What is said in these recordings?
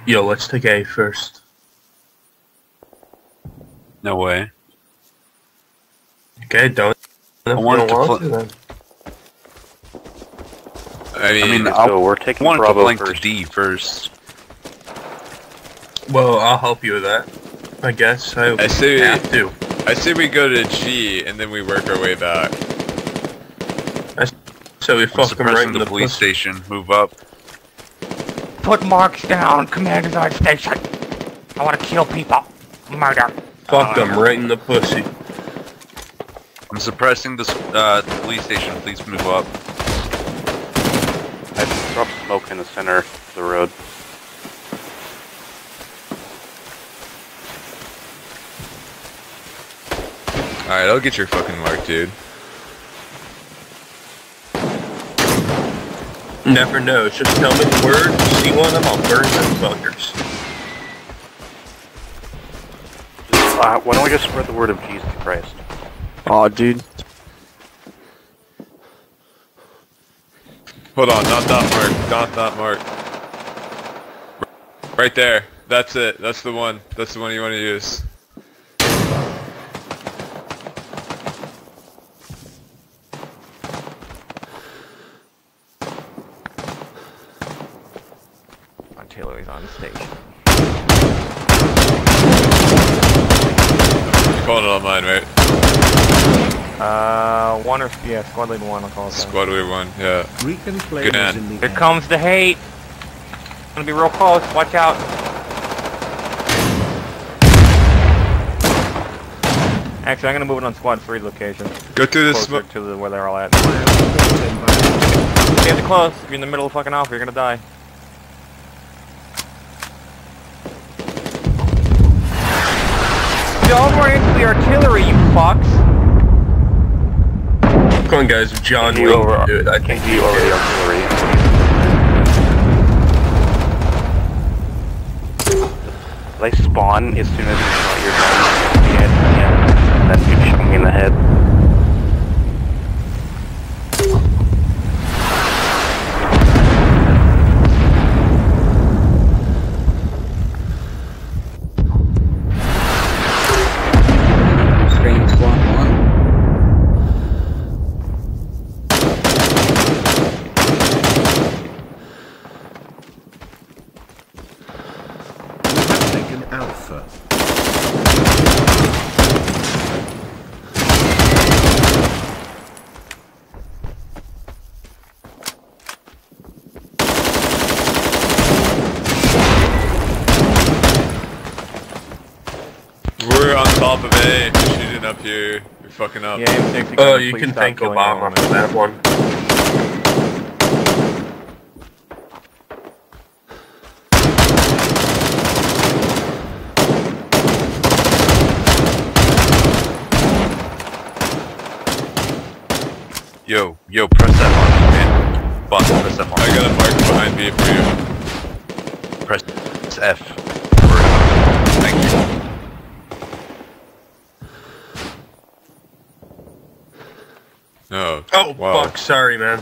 Yo, let's take A first. No way. Okay, don't. I wanted to then. I mean, so we're taking wanted to Bravo flank first. D first. Well, I'll help you with that. I guess I say have to. I say we go to G and then we work our way back. So we I'm fuck them right suppressing in the the police pussy. station. Move up. Put marks down, Commander Guard Station. I want to kill people. Murder. Fuck them right in the pussy. I'm suppressing the police station. Please move up. I dropped smoke in the center of the road. Alright, I'll get your fucking mark, dude. Never knows. Just tell me the word. See one of them, I'll burn them fuckers. Why don't we just spread the word of Jesus Christ? Aw, dude. Hold on, not that mark. Not that mark. Right there. That's it. That's the one. That's the one you want to use. Artillery's on station. You're calling it on mine, right? One or yeah, squad lead one. I'll call it. Squad leader 1, yeah. Recon Good players man. in the Here air. comes the hate. Gonna be real close. Watch out. Actually, I'm gonna move it on squad 3 location. Go through this Closer smoke. to where they're all at. Fire reported by- Get too close. If you're in the middle of fucking alpha, you're gonna die. Don't run into the artillery, you fucks. Come on, guys. If John Can you Wayne over- can do it, I Can think you you over the can. artillery? They spawn as soon as you shot your gun. Yeah, then you shoot me in the head. Strange Squad 1. We have taken Alpha. We're on top of A. You're shooting up here. You're fucking up. Yeah, M6. Oh, you please can stop thank killing Obama everyone. for that one. Yo, press that mark, man. Boss, press that mark. I got a mark behind me for you. Press F. Thank you. Oh, Oh, wow. fuck. Sorry, man.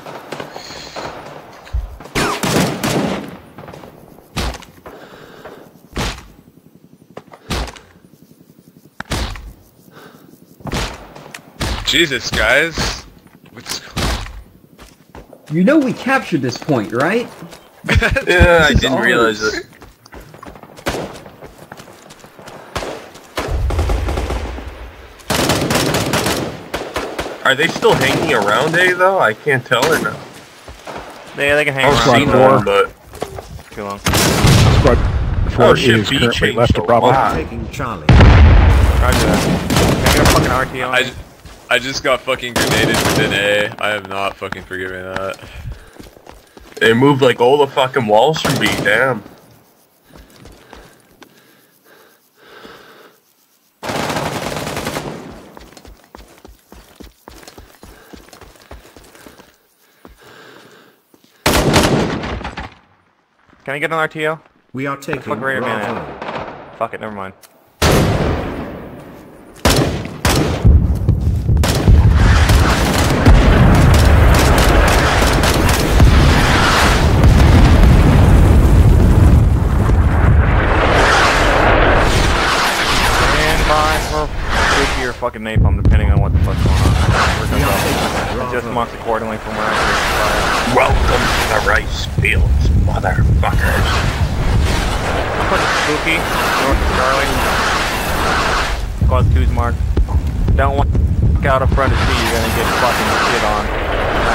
Jesus, guys. What's You know we captured this point, right? Yeah, I This is didn't realize ours. it. Are they still hanging around A, though? I can't tell or not. Yeah, they can hang I've around. seen for one, but... too long. Squad 4 Oh shit, is B currently changed left a of Bravo. lot. Taking Charlie. Roger that. Can I get a fucking RT on? I just got fucking grenaded within A. I am not fucking forgiving that. They moved like all the fucking walls from B, damn. Can I get an RTO? We are taking Fuck Raider Man Bravo. out. Fuck it, never mind. fucking napalm depending on what the fuck's going on. Adjust marks accordingly from where I can. Welcome to the rice fields, motherfuckers. I'm putting Spooky north of Charlie. Squad 2's marked. Don't walk out in front to see you're gonna get fucking shit on. I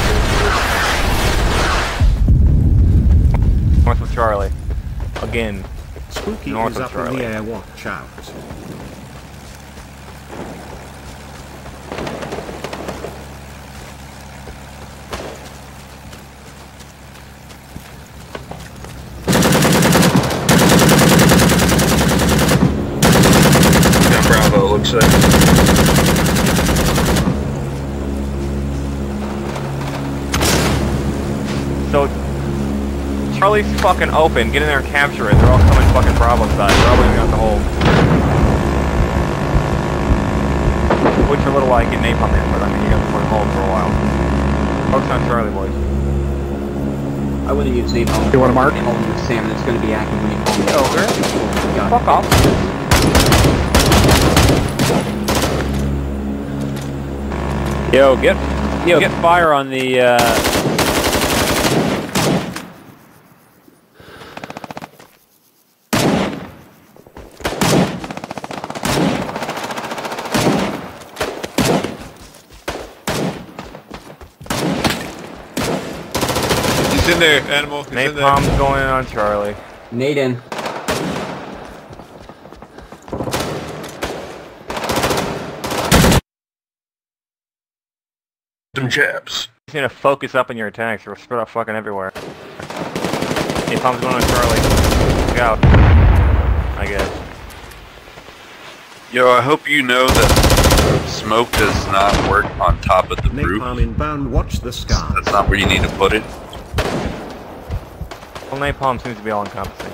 wouldn't hit it. North of Charlie. Again. Spooky North is of up Charlie. in the air, watch out. Yeah, Bravo, looks like. So, Charlie's fucking open. Get in there and capture it. They're all coming fucking Bravo side. Bravo even got the hold. Which a little like get napalm in, but I mean you got the fucking hold for a while. Focus on Charlie, boys. I wouldn't use napalm. You want to mark? Sam, it's going to be active when you call me. Over. Got Fuck off. Yo, get fire on the, He's in there, animal. He's in there. Napalm's going in on Charlie. Nade in. Some chaps. You need to focus up on your attacks. You're spread out fucking everywhere. Napalm's going on Charlie. Look out. I guess. Yo, I hope you know that smoke does not work on top of the roof. Napalm inbound, watch the sky. That's not where you need to put it. Well, napalm seems to be all encompassing.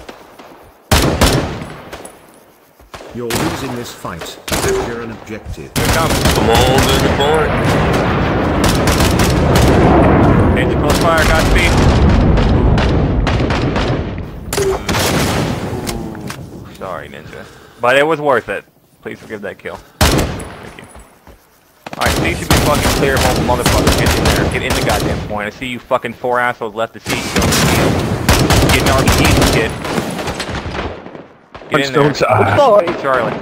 You're losing this fight. Capture an objective. Here it comes. Come on to the point. Angel close fire, Godspeed. Ooh, sorry, Ninja. But it was worth it. Please forgive that kill. Thank you. Alright, so you should be fucking clear, motherfucker. Get in there. Get in the goddamn point. I see you fucking 4 assholes left the seat. Kill the field. Get an RPG and shit. Get in there. Stone's Charlie.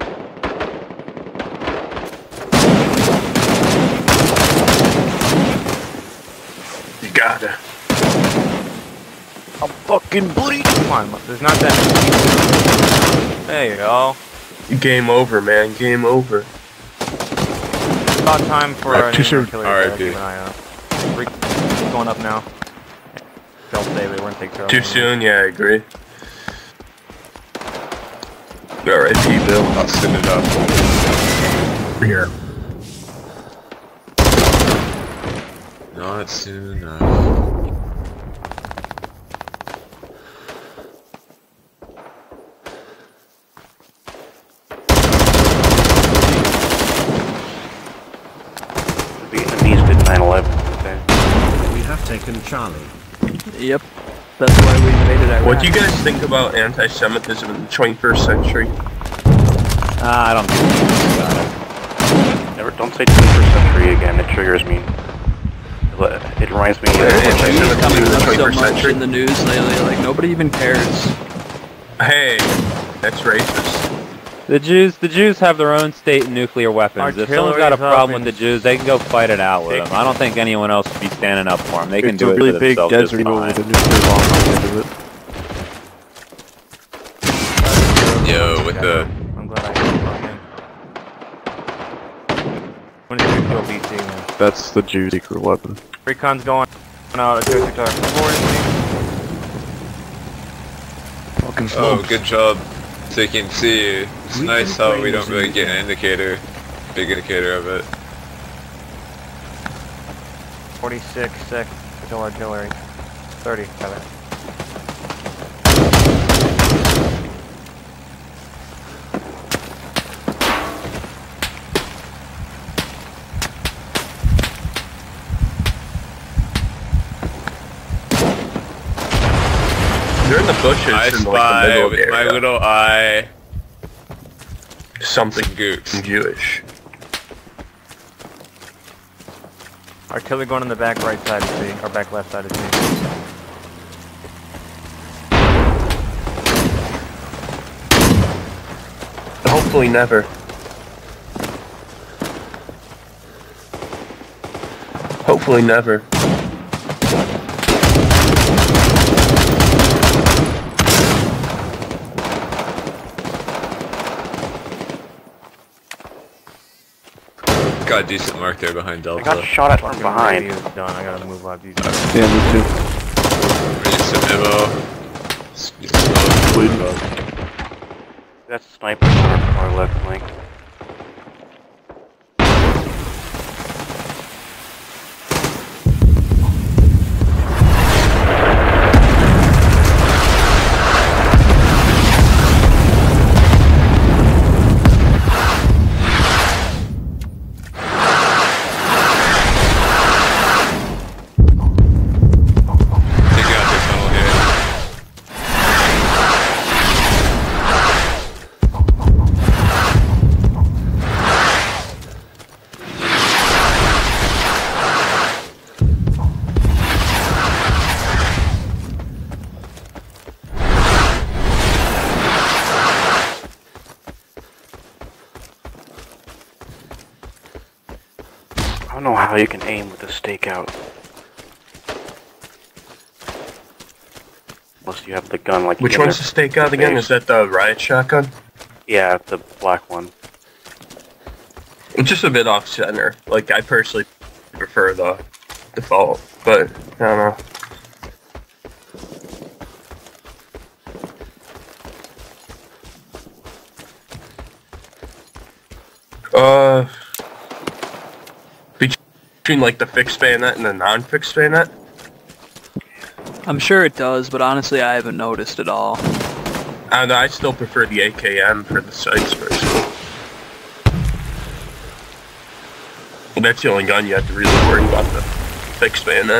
You gotta. I'm fucking bleeding. Come on, there's not that many. There you go. Game over, man. Game over. It's about time for an too soon. artillery to keep an eye on. It's going up now. They'll save it. We're gonna take Charlie. Too soon? Yeah, I agree. R.I.P. Bill. I'll send it up. Here. Not soon enough. The Vietnamese did 9/11. Okay. We have taken Charlie. Yep. That's why we invaded Iraq. What do you guys think about anti-Semitism in the 21st century? I don't give a shit about it. Never, don't say 21st century again. It triggers me. It reminds me. Anti-Semitism Coming in the up so 21st much century? in the news lately, like nobody even cares. Hey, that's racist. The Jews have their own state and nuclear weapons. If someone's got a problem with the Jews, they can go fight it out with them. I don't think anyone else should be standing up for them. They can do it for themselves just fine. with a nuclear bomb on the end of it. Yo, with the... I'm glad I can fucking. When did you kill BT, man? That's the Jew secret weapon. Recon's going out. Adjust your target. Fucking Oh, good job. So you can see, it's nice how we don't really get an indicator, big indicator of it. 46 sec. Still artillery. 30. Got it. They're in the bushes I in like the spy middle of the with my area. little eye. something Jewish. Artillery going on the back right side of C, or back left side of C. Hopefully never. Hopefully never. Got a decent mark there behind Delta. I got shot at from behind. Is done. I gotta move out these. Yeah, me too. Ready some ammo. Bleeding. That's a sniper on our left flank. I don't know how you can aim with a stakeout. Unless you have the gun like. Which one's the stakeout again? Is that the riot shotgun? Yeah, the black one. It's just a bit off center. Like, I personally prefer the default, but I don't know. Between like the fixed bayonet and the non-fixed bayonet? I'm sure it does, but honestly I haven't noticed at all. I don't know, I still prefer the AKM for the sights personally. And that's the only gun you have to really worry about, the fixed bayonet.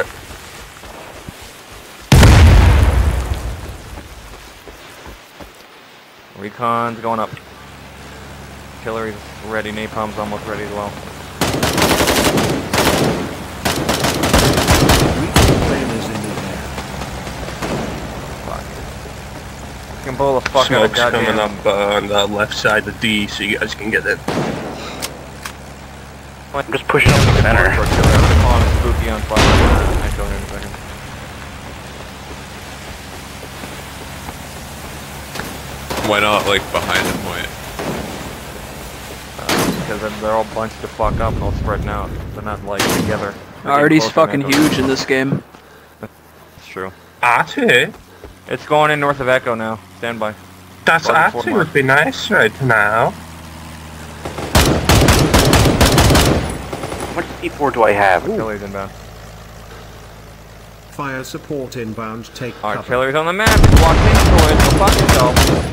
Recon's going up. Artillery's ready, napalm's almost ready as well. Can blow the fuck out of Smoke's coming up on the left side of D, so you guys can get it. I'm just pushing up the center. Spooky on fire. I go here in a second. Why not, like, behind the point? Because they're all bunched the fuck up and all spreading out. They're not, like, together. Artie's fucking huge in this game. It's true. Artie? It's going in north of Echo now. Stand by. That's Artie would be nice right now. How much C4 do I have? Artillery's inbound. Fire support inbound, take cover. Artillery's on the map. It's walked into it. Go fuck yourself.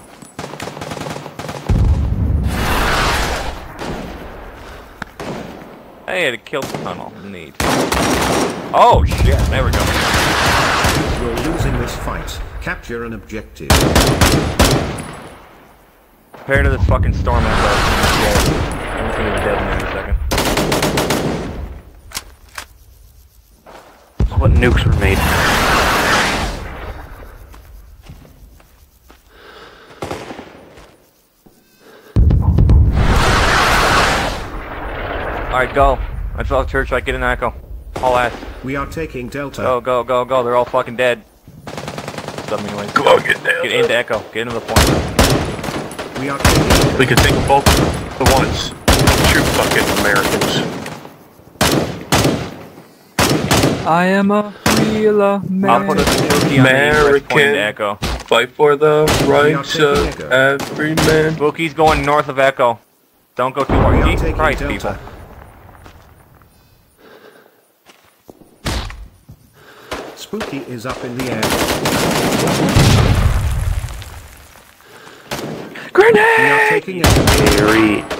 Hey, it killed the tunnel. Neat. Oh shit, there we go. You're losing this fight. Capture an objective. Prepare to this fucking storm echo. I'm gonna be dead in a second. That's what nukes were made. Alright, go. I saw church, like, get an echo. All ass. We are taking Delta. Go, go, go, go. They're all fucking dead. Anyways. Go get Delta. Get into echo. Get into the point. We are taking. We can take them both at once. Shoot fucking Americans. I am a real American. I'll put a spooky on the east point into echo. Fight for the rights of every man. Spooky's going north of echo. Don't go too far. Jesus Christ, people. Spooky is up in the air. Grenade! We are taking it. Very